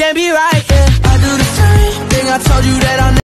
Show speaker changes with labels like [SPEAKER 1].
[SPEAKER 1] can't be right, yeah. I do the same thing I told you that I